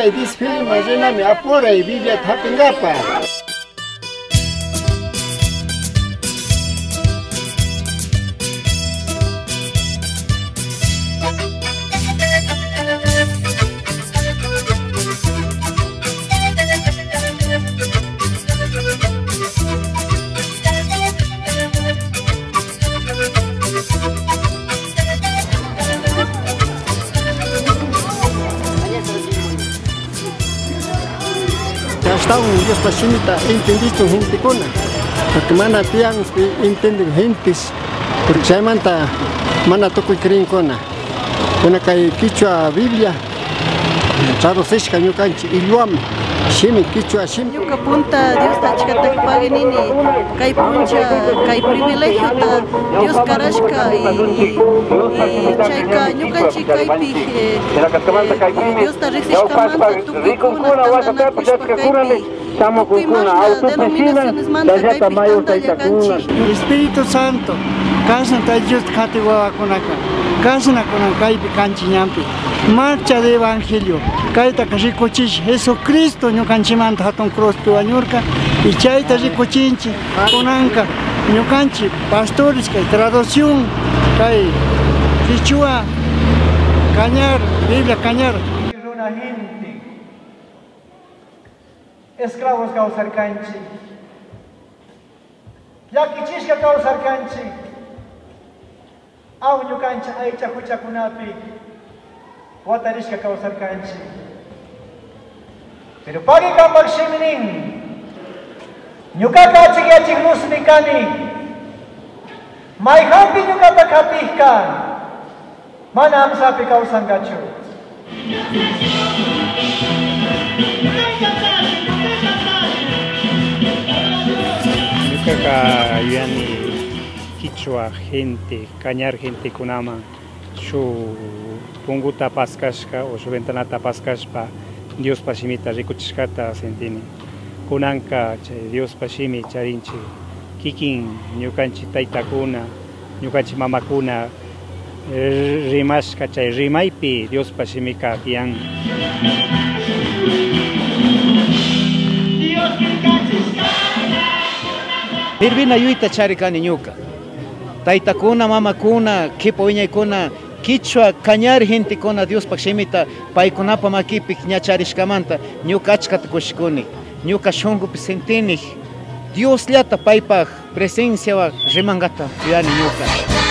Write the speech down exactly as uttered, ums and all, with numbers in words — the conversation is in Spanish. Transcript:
apura y disfilma, llena me apura y Biblia tapingapa. Dios pasimita entendiste gente cona, porque mana tiang entienden gentes, porque se manta mana toco y creen cona, cona que quichua Biblia, charo seis caño canchi y luam, shimi quichua shimi. Yuca punta Dios ta chica ta paganini, kai puncha, kai privilegio ta Dios carasca y chaika yuca chica y pije, Dios ta resisca manta tu picuna tanda pushpa kai Estamos con una autopiscina, desde Tamayo Taitacuna. Espíritu Santo, cansan Tayus Katiwa Konaka, cansan a Konakaipi Canchiñampi, marcha de Evangelio, Kaita Kashikochich, Jesucristo, no Canchimanta Hatton Cross Piwañurka, y Chaita Ricochinchi, Konanka, Ñucanchi, pastores, que traducción, Kai, Quichua, Cañar, Biblia Cañar. Esclavos causar canchi, yakichishka causar canchi, auño cancha aicha kucha kunapi, watarishka causar canchi. Pero pagi kambak shiminin, ñuka kachi yachik lusmi kani, maihampi ñuka takapihkan, mana amsapi causan gachu. Yani Quichua gente, cañar gente kunama, su punguta paskashka o su ventana paskashpa, Dios pasimita rikuchkata sentini. Kunanka Dios pasimi charinchi, kikin ñukanchi taitakuna, ñukanchi mamakuna, rimashka chay rimaipi Dios pasimika kian. Irvina yuita charikani ñuka. Taitakuna, mamakuna, kipo iñaykuna, quichua cañar gente kuna Dios pakshimita, paikunapa makipi ñacharishkamanta, ñuka achkata kushikuni, ñuka shungupi sentini, Dios llata paipak presencia wa rimangata yuyani ñuka.